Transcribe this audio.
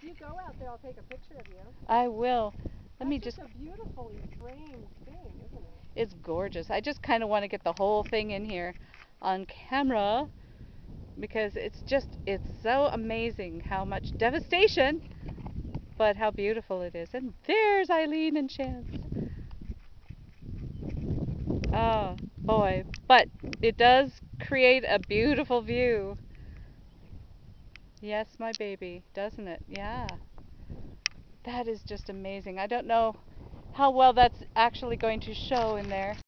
you go out there, I'll take a picture of you. I will. That's just a beautifully framed thing, isn't it? It's gorgeous. I just kind of want to get the whole thing in here on camera because it's so amazing how much devastation, but how beautiful it is. And there's Eileen and Chance. Oh boy, but it does create a beautiful view. Yes, my baby, doesn't it? Yeah. That is just amazing. I don't know how well that's actually going to show in there.